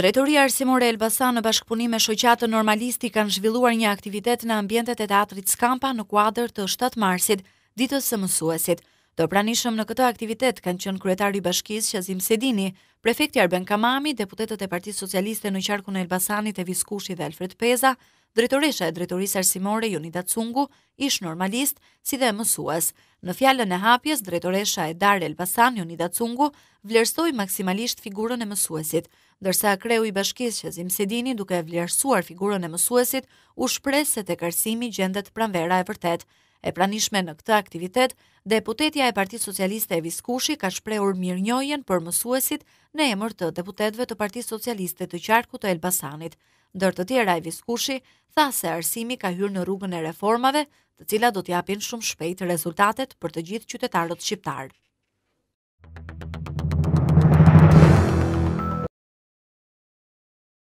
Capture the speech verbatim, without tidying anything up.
Drejtoria Arsimore Elbasan në bashkëpunim me shoqatën Normalisti kanë zhvilluar një aktivitet në ambientet e teatrit Skampa në kuadër të shtatë marsit, ditës së mësuesit. Të pranishëm në këtë aktivitet kanë qenë kryetari i bashkisë Qazim Sedini, prefekti Arben Kamami, deputetët e Partisë Socialiste në qarkun e Elbasanit Evis Kushi dhe Alfred Peza, drejtoresha e Drejtorisë Arsimore Jonida Cungu, ish normalist, si dhe mësues. Në fjalën e hapjes, drejtoresha e Dar Elbasan Jonida Cungu vlerësoi maksimalisht figurën e mësuesit, ndërsa kreu i bashkisë Qazim Sedini, duke vlerësuar figurën e mësuesit, u shpreh se tek arsimi gjendet pranvera e vërtet. E pranishme në këtë aktivitet, deputetja e Partisë Socialiste Evis Kushi ka shprehur mirënjohjen për mësuesit në emër të deputetëve të Partisë Socialiste të qarkut të Elbasanit. Ndër të tjera, Evis Kushi tha se arsimi ka hyrë në rrugën e reformave, të cilat do t'japin shumë shpejt rezultatet për të gjithë qytetarët shqiptar.